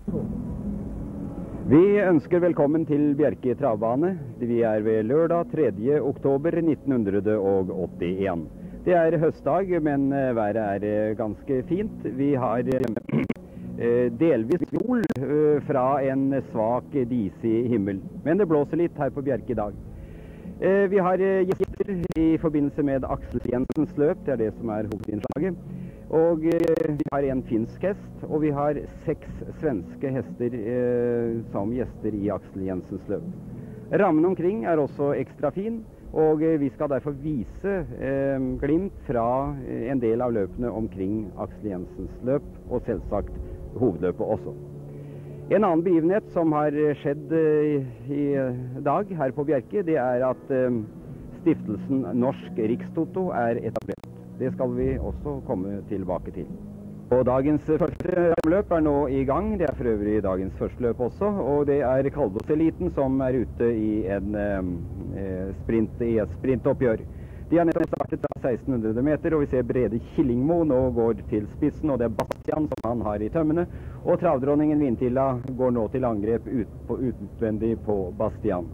Vi ønsker velkommen til Bjerke travbane. Vi er ved lørdag 3. oktober 1981. Det er høstdag, men været er ganske fint. Vi har delvis sol fra en svak, disig himmel. Men det blåser litt her på Bjerke i dag. Vi har gjester i forbindelse med Aksel Jensens løp, det er det som er hovedinnslaget. Og vi har en finsk hest, og vi har 6 svenske hester som gjester i Aksel Jensens løp. Rammen omkring er også ekstra fin, og vi skal derfor vise glimt fra en del av løpene omkring Aksel Jensens løp, og selvsagt hovedløpet også. En annen begivenhet som har skjedd i dag her på Bjerke, det er at stiftelsen Norsk Rikstoto er etablert. Det skal vi også komme tilbake til. Og dagens første løp er nå i gang. Det er for øvrig dagens første løp også. Og det er Kalvåseliten som er ute i et sprintoppgjør. De har nettopp startet fra 1600 meter, og vi ser Brede Killingmo nå går til spissen, og det er Bastian som han har i tømmene. Og travdronningen Vintilla går nå til angrep utvendig på Bastian.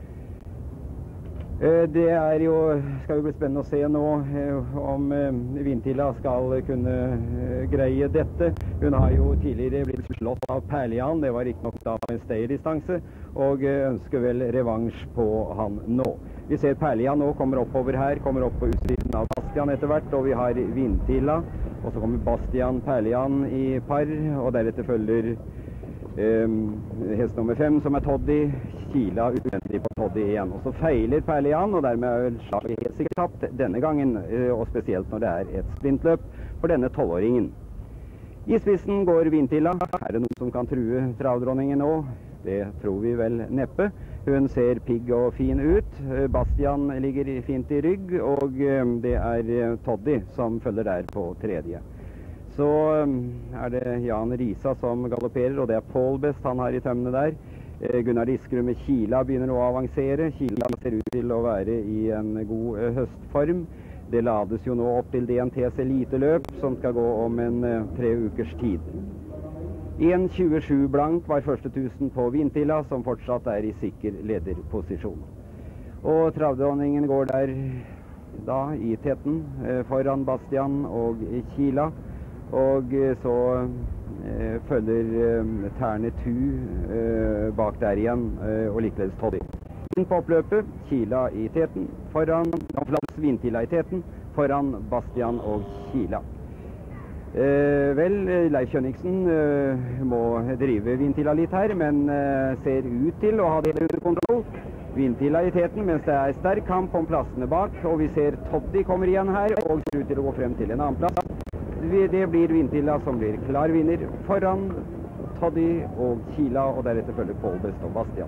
Det er jo, skal jo bli spennende å se nå om Vintilla skal kunne greie dette. Hun har jo tidligere blitt slått av Perlian, det var ikke nok da en stayerdistanse, og ønsker vel revansj på han nå. Vi ser Perlian nå kommer oppover her, kommer opp på utsiden av Bastian etter hvert, og vi har Vintilla, og så kommer Bastian Perlian i par, og deretter følger hest nummer 5 som er Toddy, Kila utvendig på Toddy igjen. Og så feiler Perlian, og dermed er slaget helt sikkert tapt denne gangen, og spesielt når det er et sprintløp for denne 12-åringen. I spissen går Vintilla. Er det noen som kan true travdronningen nå? Det tror vi vel neppe. Hun ser pigg og fin ut. Bastian ligger fint i rygg, og det er Toddy som følger der på 3. Så er det Jan Risa som galopperer, og det er Paul Best han har i tømmene der. Gunnar Diskerud med Kila begynner nå å avansere. Kila ser ut til å være i en god høstform. Det lades jo nå opp til DNTs eliteløp, som skal gå om en 3 ukers tid. 1.27 blank var første 1000 på Vintilla, som fortsatt er i sikker lederposisjon. Og travdronningen går der da i teten foran Bastian og Kila. Og så følger Terne Tu bak der igjen, og likeledes Toddy. Inn på oppløpet, Kila i teten, foran Vintilla i teten, foran Bastian og Kila. Vel, Leif Kjønniksen må drive Vintilla litt her, men ser ut til å ha det under kontroll. Vintilla i teten, mens det er sterk kamp om plassene bak, og vi ser Toddy kommer igjen her, og ser ut til å gå frem til en annen plass. Det blir Vintilla som blir klar vinner foran Toddy og Kila, og deretter følger Paul Best og Bastian.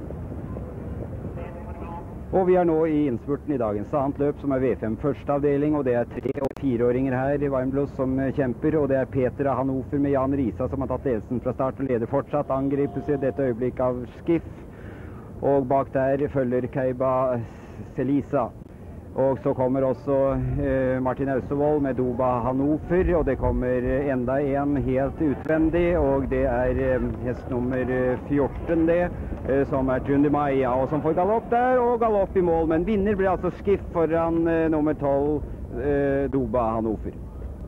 Og vi er nå i innspurten i dagens annet løp, som er V5 første avdeling, og det er 3- og 4-åringer her i Warmblood som kjemper, og det er Peter av Hannover med Jan Risa som har tatt ledelsen fra start og leder fortsatt, angripes i dette øyeblikk av Skiff, og bak der følger Keiba Selisa. Og så kommer også Martin Austevoll med Doba Hannover, og det kommer enda en helt utvendig, og det er hest nummer 14 det, som er Tundimaya, og som får galopp der, og galopp i mål, men vinner blir altså Skiff foran nummer 12, Doba Hannover.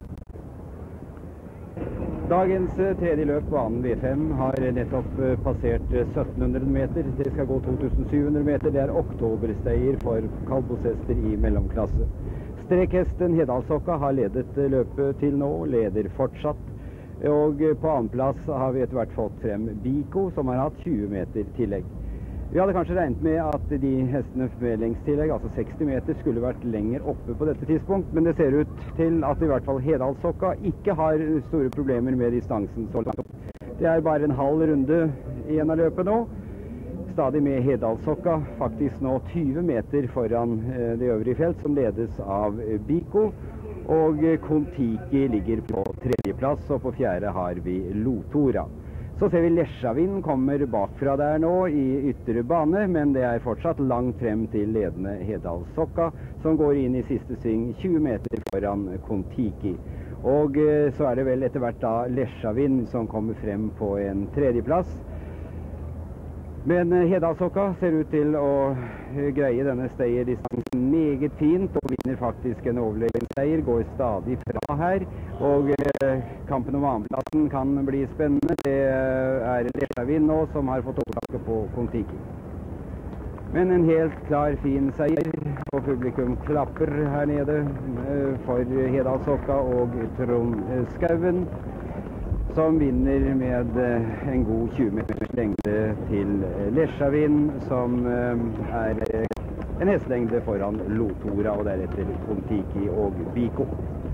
Dagens tredje løp på annen V5 har nettopp passert 1700 meter. Det skal gå 2700 meter. Det er oktobersteier for kaldbosshester i mellomklasse. Strekhesten Hedalsokka har ledet løpet til nå, leder fortsatt. Og på annen plass har vi etter hvert fått frem Biko, som har hatt 20 meter tillegg. Vi hadde kanskje regnet med at de hestene med lengst tillegg, altså 60 meter, skulle vært lenger oppe på dette tidspunkt, men det ser ut til at i hvert fall Hedalsokka ikke har store problemer med distansen så langt opp. Det er bare en halv runde igjen av løpet nå. Stadig med Hedalsokka, faktisk nå 20 meter foran det øvrige felt, som ledes av Biko. Og Kon-Tiki ligger på 3. plass, og på 4. har vi Lotora. Så ser vi Lesjavin kommer bakfra der nå i ytre bane, men det er fortsatt langt frem til ledende Hedalsokka, som går inn i siste sving 20 meter foran Kon-Tiki. Og så er det vel etter hvert da Lesjavin som kommer frem på en tredjeplass. Men Hedalsokka ser ut til å greie denne stayerdistansen meget fint, og vinner faktisk en overlegen seier, går stadig fra her. Og kampen om annenplassen kan bli spennende. Det er Lesjavin nå som har fått overtaket på Kon-Tiki. Men en helt klar, fin seier, og publikum klapper her nede for Hedalsokka og Trond Skauen, som vinner med en god 20 meters lengde til Lesjavin, som er en hestelengde foran Lotora, og deretter Kon-Tiki og Biko.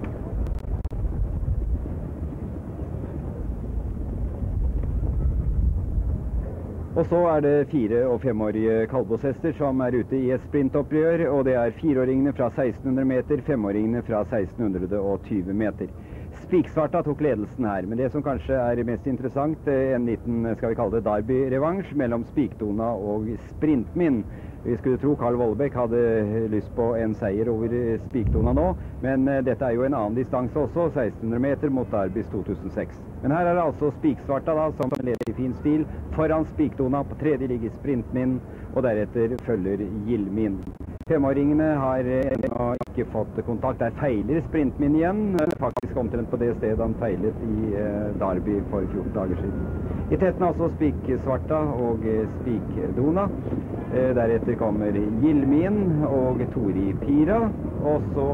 Og så er det 4- og 5-årige kaldbåshester som er ute i et sprintopprør, og det er 4-åringene fra 1600 meter, 5-åringene fra 1620 meter. Spiksvarta tok ledelsen her, men det som kanskje er mest interessant, en liten, skal vi kalle det, derby-revansj mellom Spikdona og Sprintmin. Vi skulle tro Karl Vollebekk hadde lyst på en seier over Spikdona nå, men dette er jo en annen distanse også, 1600 meter mot Darbys 2006. Men her er det altså Spiksvarta da, som leder i fin stil. Foran Spikdona, på tredje ligger Sprintmin, og deretter følger Gilmin. 5-åringene har ikke fått kontakt. Der feiler Sprintmin igjen, faktisk omtrent på det stedet han feilet i Darby for 14 dager siden. I tetten altså Spiksvarta og Spikdona. Deretter kommer Gilmin og Tori Pira, og så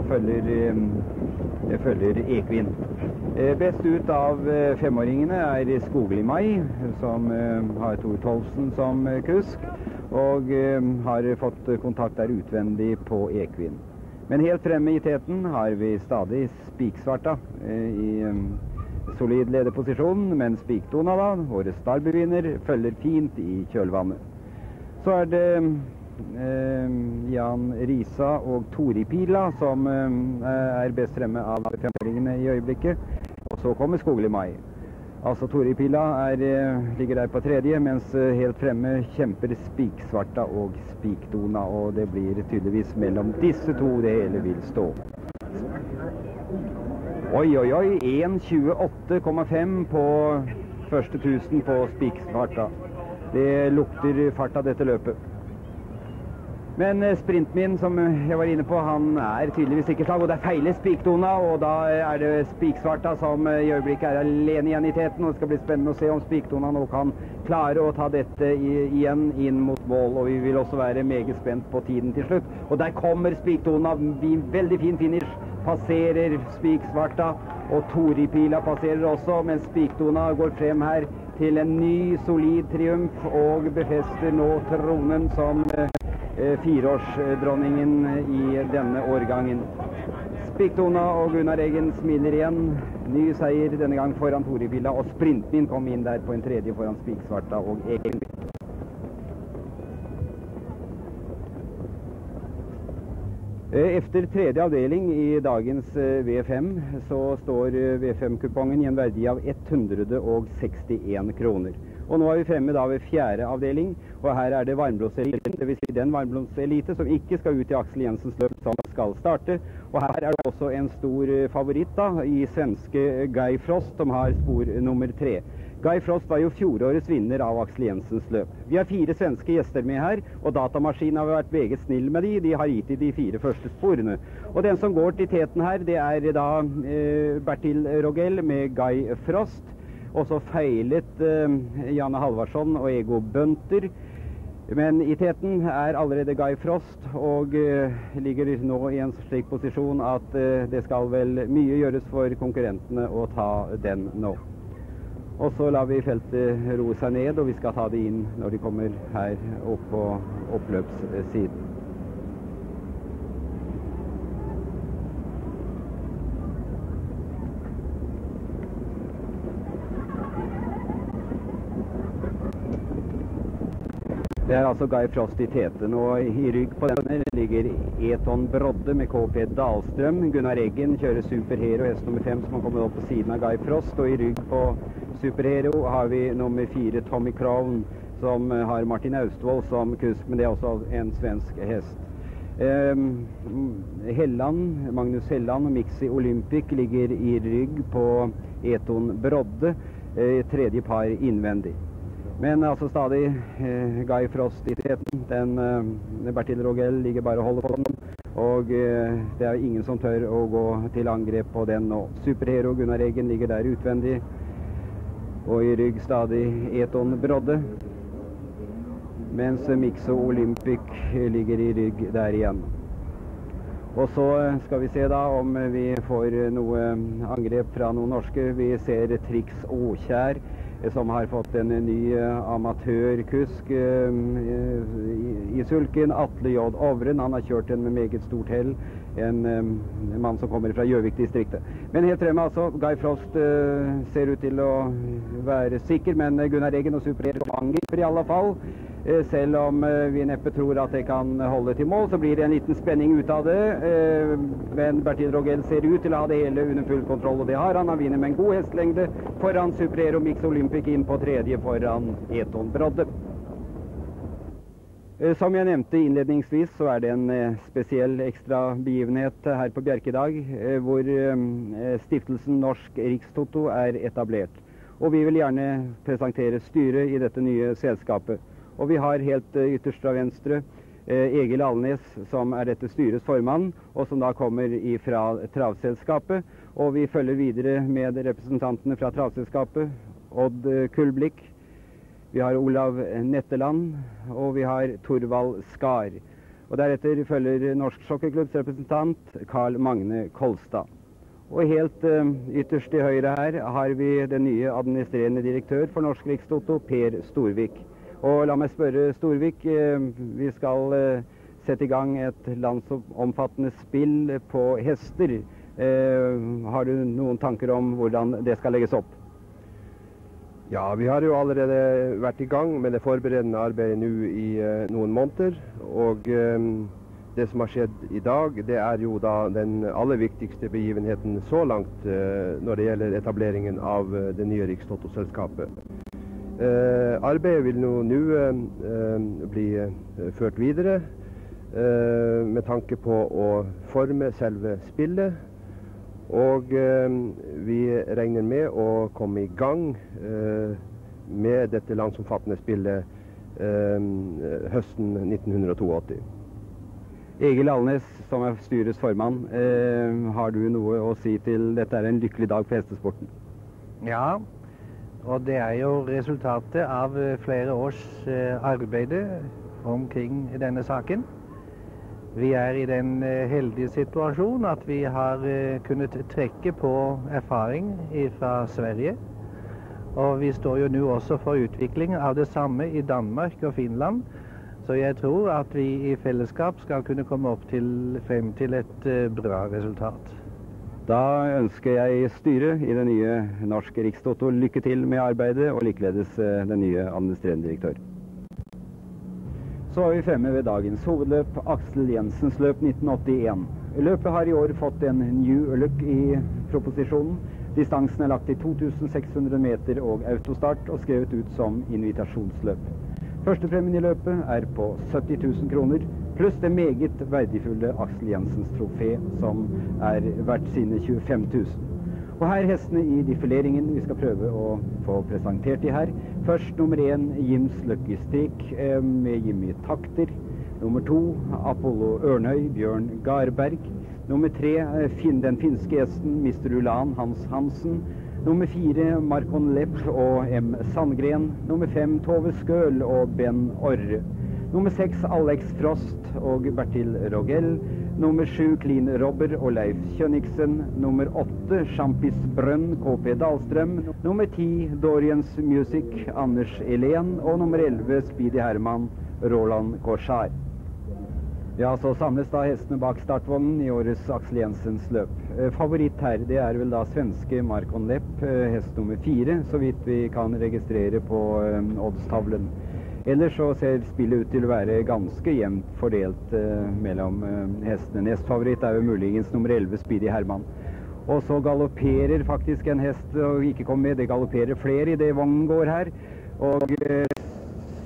følger Ekvin. Best ut av 5-åringene er Skogli Mai, som har Tor Tolvsen som kusk, og har fått kontakt der utvendig på Ekvin. Men helt fremme i teten har vi stadig Spiksvarta i solid lederposisjon, men Spikdona da, årets Darby-vinner, følger fint i kjølvannet. Så er det Jan Risa og Tori Pila som er best fremme av 5-åringene i øyeblikket. Og så kommer Skogli Mai. Altså Tori Pila ligger der på tredje, mens helt fremme kjemper Spiksvarta og Spikdona, og det blir tydeligvis mellom disse to det hele vil stå. Oi, oi, oi, 1.28,5 på første 1000 på Spiksvarta. Det lukter fart av dette løpet. Men Sprintmin, som jeg var inne på, han er tydeligvis ikke slag, og det er feilet Spikdona, og da er det Spiksvarta som i øyeblikket er alene igjen i teten, og det skal bli spennende å se om Spikdona nå kan klare å ta dette igjen inn mot mål, og vi vil også være meget spent på tiden til slutt. Og der kommer Spikdona, veldig fin finish, passerer Spiksvarta, og Tori Pila passerer også, men Spikdona går frem her til en ny solid triumf, og befester nå tronen som 4-årsdronningen i denne årgangen. Spikdona og Gunnar Eggen smiler igjen. Ny seier denne gang foran Tori Pila, og Sprintmin kom inn der på en tredje foran Spiksvarta og Eggen. Efter tredje avdeling i dagens V5 så står V5-kupongen i en verdi av 161 kroner. Og nå er vi fremme da ved fjerde avdeling, og her er det varmblodseliten, det vil si den varmblodselite som ikke skal ut i Aksel Jensens løp som skal starte. Og her er det også en stor favoritt da, i svenske Guy Frost, som har spor nummer 3. Guy Frost var jo fjorårets vinner av Aksel Jensens løp. Vi har 4 svenske gjester med her, og datamaskinen har vært meget snill med de har gitt i de 4 første sporene. Og den som går til teten her, det er da Bertil Rogel med Guy Frost. Og så feilet Janne Halvarsson og Ego Bønter. Men i teten er allerede Guy Frost, og ligger nå i en slik posisjon at det skal vel mye gjøres for konkurrentene å ta den nå. Og så lar vi feltet roe seg ned, og vi skal ta det inn når de kommer her opp på oppløpssiden. Det er altså Guy Frost i teten, og i rygg på denne ligger Eton Brodde med KP Dahlstrøm. Gunnar Eggen kjører Superhero, hest nummer 5, som har kommet opp på siden av Guy Frost. Og i rygg på Superhero har vi nummer 4, Tommy Crown, som har Martin Austvold som kusk, men det er også en svensk hest. Magnus Helland og Mixi Olympic ligger i rygg på Eton Brodde, tredje par innvendig. Men altså stadig Guy Frost i teten, Bertil Rogell ligger bare og holder på den, og det er ingen som tør å gå til angrep på den nå. Superhero Gunnar Eggen ligger der utvendig, og i rygg stadig Eton Brodde, mens Mixo Olympic ligger i rygg der igjen. Og så skal vi se da om vi får noe angrep fra noen norske. Vi ser Trix Åkjær, som har fått en ny amatørkusk i sulken. Atle J. Ovren, han har kjørt den med meget stort hell. En mann som kommer fra Gjøvik-distriktet. Men helt fremme altså, Guy Frost ser ut til å være sikker, men Gunnar Eggen og Superhero angriper i alle fall. Selv om vi neppe tror at det kan holde til mål, så blir det en liten spenning ut av det. Men Bertil Rogell ser ut til å ha det hele under full kontroll, og det har han. Han vinner med en god hestlengde foran Superhero Mix Olympic inn på tredje foran Eton Brodde. Som jeg nevnte innledningsvis, så er det en spesiell ekstra begivenhet her på Bjerkedag, hvor stiftelsen Norsk Rikstoto er etablert. Og vi vil gjerne presentere styret i dette nye selskapet. Og vi har helt ytterst fra venstre Egil Alnes, som er dette styrets formann, og som da kommer fra travselskapet. Og vi følger videre med representantene fra travselskapet, Odd Kullblikk, vi har Olav Netteland, og vi har Torvald Skar. Og deretter følger Norsk Sjokkeklubbs representant Karl Magne Kolstad. Og helt ytterst til høyre her har vi den nye administrerende direktør for Norsk Rikstoto, Per Storvik. Og la meg spørre Storvik, vi skal sette i gang et landsomfattende spill på hester. Har du noen tanker om hvordan det skal legges opp? Ja, vi har jo allerede vært i gang med det forberedende arbeidet nå i noen måneder, og det som har skjedd i dag, det er jo da den aller viktigste begivenheten så langt når det gjelder etableringen av det nye Rikstoto-selskapet. Arbeidet vil nå bli ført videre med tanke på å forme selve spillet, og vi regner med å komme i gang med dette landsomfattende spillet høsten 1982. Egil Alnes, som er styrets formann, har du noe å si til dette er en lykkelig dag for hestesporten? Ja, og det er jo resultatet av flere års arbeid omkring denne saken. Vi er i den heldige situasjon at vi har kunnet trekke på erfaring fra Sverige. Og vi står jo nå også for utvikling av det samme i Danmark og Finland. Så jeg tror at vi i fellesskap skal kunne komme opp frem til et bra resultat. Da ønsker jeg styret i det nye Norsk Rikstoto lykke til med arbeidet, og likeledes den nye administrerende direktør. Så er vi fremme ved dagens hovedløp, Aksel Jensens løp 1981. Løpet har i år fått en new look i proposisjonen. Distansen er lagt til 2600 meter og autostart, og skrevet ut som invitasjonsløp. Førstepremien i løpet er på 70 000 kroner, pluss det meget verdifulle Aksel Jensens trofé, som er verdt sine 25 000. Og her hestene i defileringen vi skal prøve å få presentert de her. Først nummer 1, Jims Lucky Stick med Jimmy Takter. Nummer 2, Apollo Ørnøy, Bjørn Garberg. Nummer 3, den finske hesten Mr. Ulan, Hans Hansen. Nummer 4, Marcon Lepp og M. Sandgren. Nummer 5, Tove Skøl og Ben Orre. Nummer 6, Alex Frost og Bertil Rogell. Nummer 7, Clean Robber og Leif Kjønniksen. Nummer 8, Champis Brønn, KP Dahlstrøm. Nummer 10, Dorians Music, Anders Elen. Og nummer 11, Speedy Herman, Roland Korsar. Ja, så samles da hestene bak startvognen i årets Aksel Jensens løp. Favoritt her, det er vel da svenske Marcon Lepp, hest nummer 4, så vidt vi kan registrere på oddstavlen. Ellers så ser spillet ut til å være ganske jevnt fordelt mellom hestene. Nestfavoritt er jo muligens nummer 11, Speedy Herman. Og så galopperer faktisk en hest og ikke kommer med. Det galopperer flere i det vognen går her. Og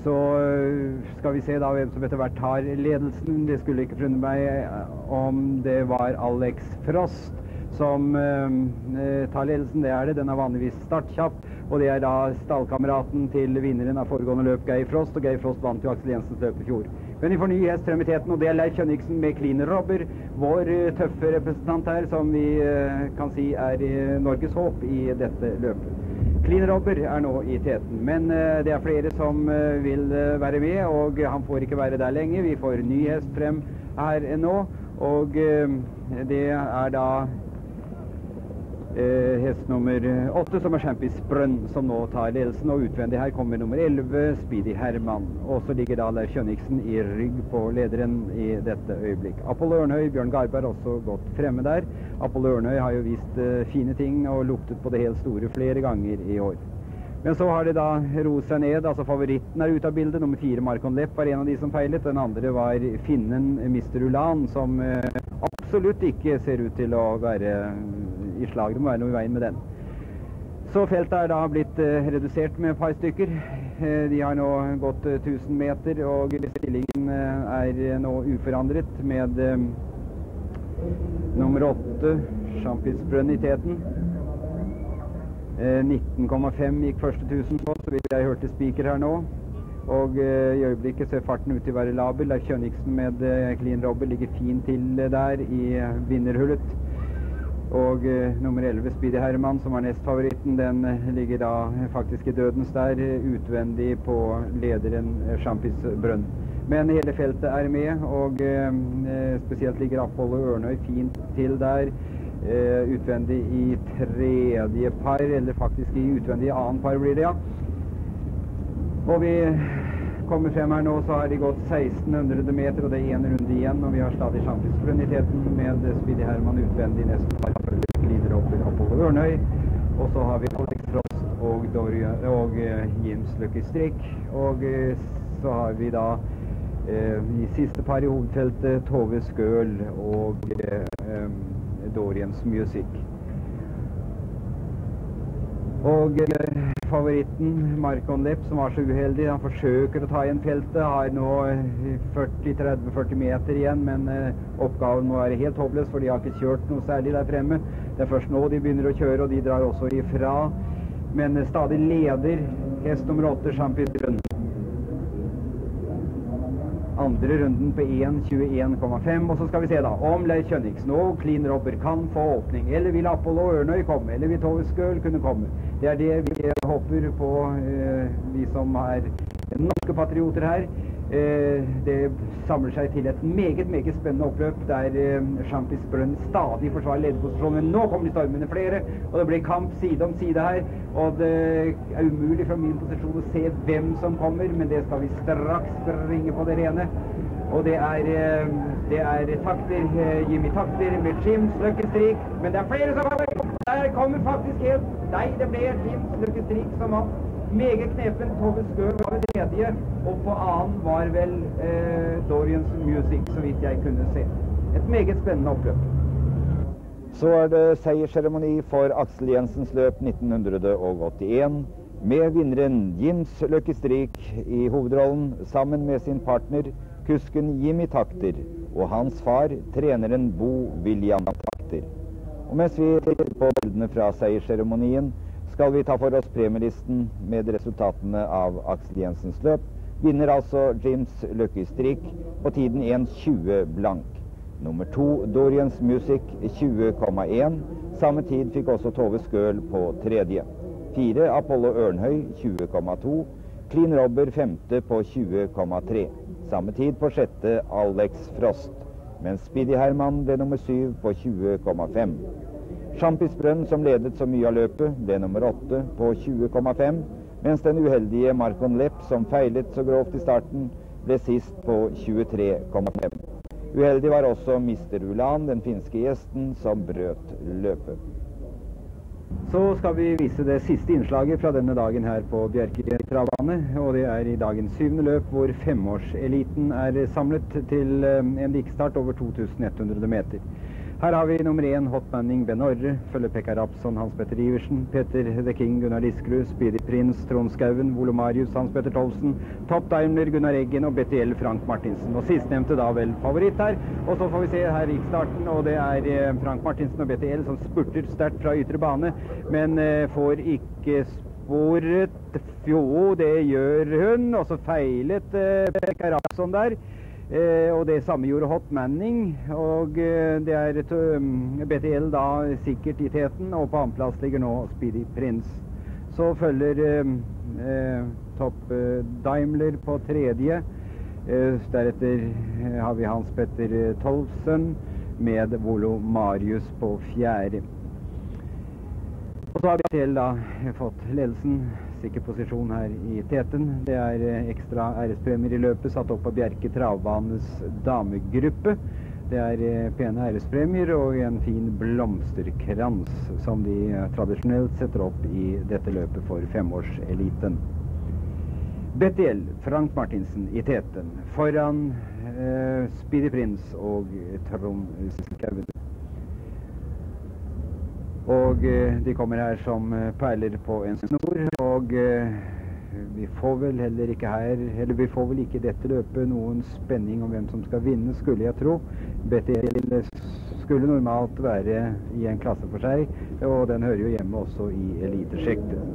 så skal vi se da hvem som etter hvert tar ledelsen. Det skulle ikke forundre meg om det var Alex Frost som tar ledelsen. Det er det. Den er vanligvis startkjapp. Og det er da stallkameraten til vinneren av foregående løp, Geir Frost. Og Geir Frost vant jo Aksel Jensens løp i fjor. Men vi får ny hest frem i teten, og det er Leif Kjønniksen med Clean Robber. Vår tøffe representant her, som vi kan si er Norges håp i dette løpet. Clean Robber er nå i teten, men det er flere som vil være med, og han får ikke være der lenge. Vi får ny hest frem her nå, og det er da hest nummer 8, som er Champis Brønn, som nå tar ledelsen, og utvendig her kommer nummer 11, Speedy Herman. Og så ligger da Leif Kjønniksen i rygg på lederen i dette øyeblikk. Apollo Ørnhøy, Bjørn Garberg også godt fremme der. Apollo Ørnhøy har jo vist fine ting og luktet på det helt store flere ganger i år. Men så har det da roet seg ned, altså favoritten er ute av bildet. Nummer 4, Marcon Lepp, var en av de som feilet. Den andre var finnen Mr. Ulan, som absolutt ikke ser ut til å være i slag. Det må være noe i veien med den. Så feltet er da blitt redusert med et par stykker. De har nå gått 1000 meter, og stillingen er nå uforandret med nummer 8, Champis Brønn i teten. 19,5 gikk første 1000 på, så vidt jeg hørte spiker her nå. Og i øyeblikket ser farten ut til å være label. Leif Kjønniksen med Clean Robber ligger fint til der i vinnerhullet. Og nummer 11, Speedy Herman, som er nestfavoritten, den ligger da faktisk i dødens der, utvendig på lederen Champis Brønn. Men hele feltet er med, og spesielt ligger Apollo Ørnhøy fint til der. Utvendig i tredje par, eller faktisk i utvendig annen par blir det, ja. Og vi kommer frem her nå, så har de gått 1600 meter, og det er en runde igjen, og vi har stadig Champis Brønn i teten med Speedy Herman utvendig nesten par, Clean Robber, Apollo Ørnhøy, og så har vi Alex Frost og Jims Lucky Strik, og så har vi da i siste par i hovedfeltet Tove Skøl og Dorians Music. Og favoritten Marcon Lepp, som var så uheldig, han forsøker å ta igjen feltet, har nå 30-40 meter igjen, men oppgaven må være helt håpløs, for de har ikke kjørt noe særlig der fremme. Det er først nå de begynner å kjøre, og de drar også ifra, men stadig leder hest nummer 8, Champis Brønn. Andre runden på 1:21,5, og så skal vi se da om Leif Kjønniksen og Clean Robber kan få åpning, eller vil Apollo Ørnhøy komme, eller vil Tove Skøl kunne komme. Det er det vi håper på, vi som er norske patrioter her. Det samler seg til et meget spennende oppløp, der Champis Brønn stadig forsvarer lederposisjonen, men nå kommer de stormende flere, og det blir kamp side om side her, og det er umulig fra min posisjon å se hvem som kommer, men det skal vi straks bringe på det rene. Og det er takter, Jimmy Takter med Jims Lucky Strik, men det er flere som kommer. Der kommer faktisk helt, nei, det ble Jims Lucky Strik som vant. Meget knepen. Tove Skøl var ved tredje, og på annen var vel Dorians Music, så vidt jeg kunne se. Et meget spennende oppløp. Så er det seiersseremoni for Aksel Jensens løp 1981, med vinneren Jims Lucky Strik i hovedrollen, sammen med sin partner, kusken Jimmy Takter, og hans far, treneren Bo William Takter. Og mens vi ser på bildene fra seiersseremonien, skal vi ta for oss premielisten med resultatene av Aksel Jensens løp. Vinner altså Jims Lucky Strik på tiden 1:20 blank. Nummer 2 Dorians Music 20,1. Samme tid fikk også Tove Skøl på tredje. 4 Apollo Ørnhøy 20,2. Clean Robber 5. på 20,3. Samme tid på sjette Alex Frost, mens Speedy Herman ble nummer 7 på 20,5. Champis Brønn, som ledet så mye av løpet, ble nummer 8 på 20,5, mens den uheldige Marcon Lepp, som feilet så grovt i starten, ble sist på 23,5. Uheldig var også Mr. Ulan, den finske gjesten, som brøt løpet. Så skal vi vise det siste innslaget fra denne dagen her på Bjerke travbane, og det er i dagens 7. løp, hvor 5-årseliten er samlet til en likestart over 2100 meter. Her har vi nummer 1, Hot Manning, Ben Orre, følger Pekka Rapson, Hans Petter Iversen, Peter The King, Gunnar Liskerud, Speedy Prince, Trond Skauen, Volumarius, Hans Petter Tolsen, Top Daimler, Gunnar Eggen og BTL, Frank Martinsen. Og sistnevnte da vel favoritt her. Og så får vi se her riksstarten, og det er Frank Martinsen og BTL som spurter sterkt fra ytre bane, men får ikke sporet. Jo, det gjør hun, og så feilet Pekka Rapson der. Og det samme gjorde Hot Manning, og det er BTL da sikkert i teten, og på annenplass ligger nå Speedy Prince. Så følger Top Daimler på tredje, deretter har vi Hans Petter Tolsen med Volumarius på fjerde. Og så har BTL da fått ledelsen, sikker posisjon her i teten. Det er ekstra ærespremier i løpet satt opp på Bjerke Travbanes damegruppe. Det er pene ærespremier og en fin blomsterkrans som de tradisjonelt setter opp i dette løpet for femårseliten. BTL, Frank Martinsen i teten, foran Speedy Prince og Trond Skauen. Og de kommer her som perler på en snor, og vi får vel heller ikke her, eller vi får vel ikke i dette løpet noen spenning om hvem som skal vinne, skulle jeg tro. BTL skulle normalt være i en klasse for seg, og den hører jo hjemme også i elitesjektet.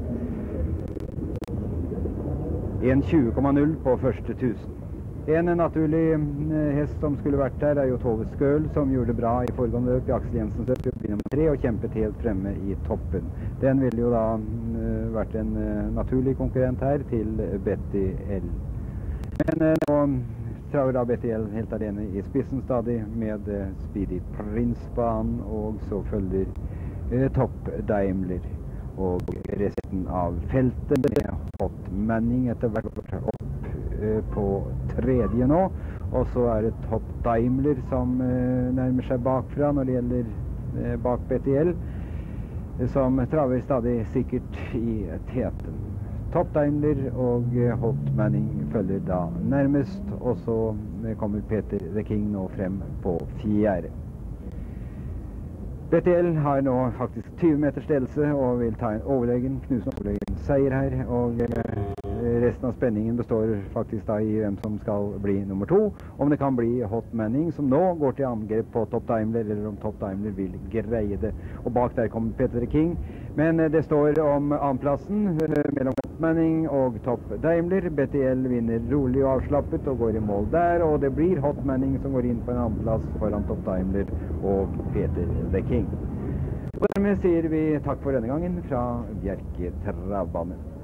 1:20,0 på første 1000. En naturlig hest som skulle vært der er jo Tove Skøl, som gjorde det bra i foregående løp i Aksel Jensens løp i nummer 3 og kjempet helt fremme i toppen. Den ville jo da vært en naturlig konkurrent her til BTL. Men nå traver da BTL helt alene i spissen stadig med Speedy Prince på han, og så følger Top Daimler og resten av feltet med Hot Manning etter hvert opp på tredje nå, og så er det Top Daimler som nærmer seg bakfra når det gjelder bak BTL, som traver stadig sikkert i teten. Top Daimler og Hot Manning følger da nærmest, og så kommer Peter The King nå frem på fjerde. BTL har nå faktisk 20 meters ledelse og vil ta en knusende overlegen seier her, og resten av spenningen består faktisk da i hvem som skal bli nummer 2. Om det kan bli Hot Manning, som nå går til angrep på Top Daimler, eller om Top Daimler vil greie det. Og bak der kommer Peter King. Men det står om annenplassen mellom Hot Manning og Top Daimler. BTL vinner rolig og avslappet og går i mål der, og det blir Hot Manning som går inn på en annenplass foran Top Daimler og Peter The King. Og dermed sier vi takk for denne gangen fra Bjerke Travbane.